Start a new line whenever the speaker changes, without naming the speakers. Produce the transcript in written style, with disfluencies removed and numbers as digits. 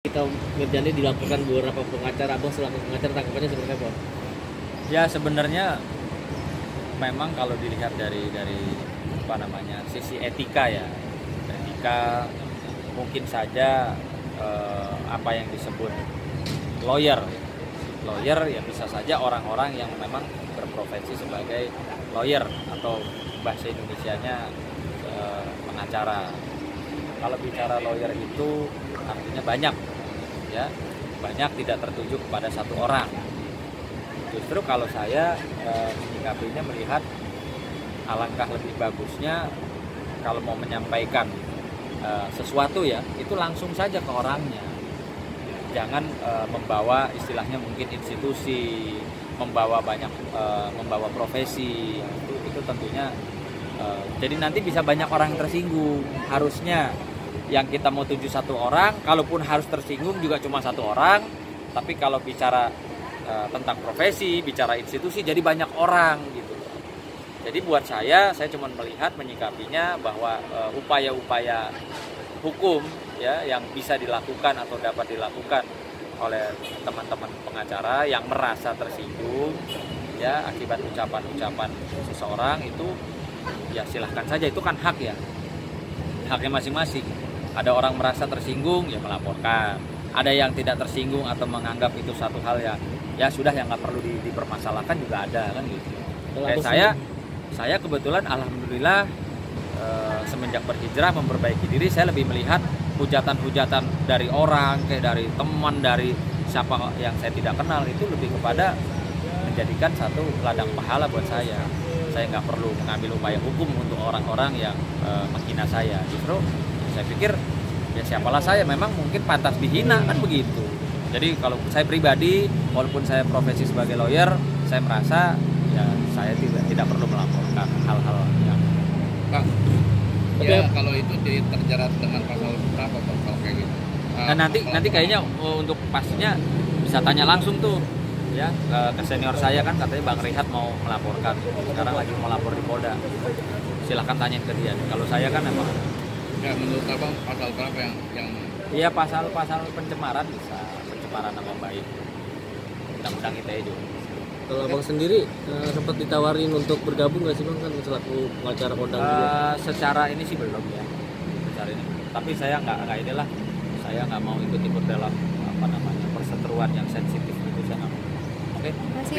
Ketika Mirjani dilaporkan beberapa pengacara, Abang selaku pengacara tanggapannya seperti apa?
Ya sebenarnya memang kalau dilihat dari apa namanya sisi etika ya, etika mungkin saja apa yang disebut lawyer ya bisa saja orang-orang yang memang berprofesi sebagai lawyer atau bahasa Indonesianya pengacara. Kalau bicara lawyer itu artinya banyak ya, banyak tidak tertuju kepada satu orang. Justru kalau saya menyikapinya melihat alangkah lebih bagusnya kalau mau menyampaikan sesuatu ya itu langsung saja ke orangnya, jangan membawa istilahnya mungkin institusi, membawa profesi, itu tentunya jadi nanti bisa banyak orang yang tersinggung. Harusnya yang kita mau tuju satu orang, kalaupun harus tersinggung juga cuma satu orang, tapi kalau bicara tentang profesi, bicara institusi, jadi banyak orang gitu. Jadi buat saya cuma melihat menyikapinya bahwa upaya-upaya hukum ya yang bisa dilakukan atau dapat dilakukan oleh teman-teman pengacara yang merasa tersinggung ya akibat ucapan-ucapan seseorang itu ya silahkan saja, itu kan hak ya, haknya masing-masing. Ada orang merasa tersinggung ya melaporkan, ada yang tidak tersinggung atau menganggap itu satu hal ya sudah yang nggak perlu dipermasalahkan juga ada kan gitu. Kayak saya kebetulan alhamdulillah semenjak berhijrah memperbaiki diri, saya lebih melihat hujatan-hujatan dari orang, kayak dari teman, dari siapa yang saya tidak kenal, itu lebih kepada menjadikan satu ladang pahala buat saya. Saya nggak perlu mengambil upaya hukum untuk orang-orang yang menghina saya. Justru saya pikir ya siapalah saya, memang mungkin pantas dihina kan begitu. Jadi kalau saya pribadi, walaupun saya profesi sebagai lawyer, saya merasa ya saya tidak perlu melaporkan hal-hal yang
Pak, ya kalau itu jadi terjerat dengan pasal berapa Pak kalau kayak gitu?
Nah nanti kayaknya untuk pastinya bisa tanya langsung tuh ya ke senior saya, kan katanya Bang Rehat mau melaporkan, sekarang lagi melapor di Polda. Silahkan tanyain ke dia. Kalau saya kan emang
ya menurut Abang pasal berapa yang
iya pasal pencemaran, bisa pencemaran nama baik, undang-undang ITE juga.
Kalau Abang sendiri sempat ditawarin untuk bergabung nggak sih Bang, kan selaku pengacara kondang juga?
Secara ini sih belum ya, secara ini. Tapi saya nggak inilah, saya nggak mau ikut dalam apa namanya perseteruan yang sensitif itu, saya nggak mau. Oke.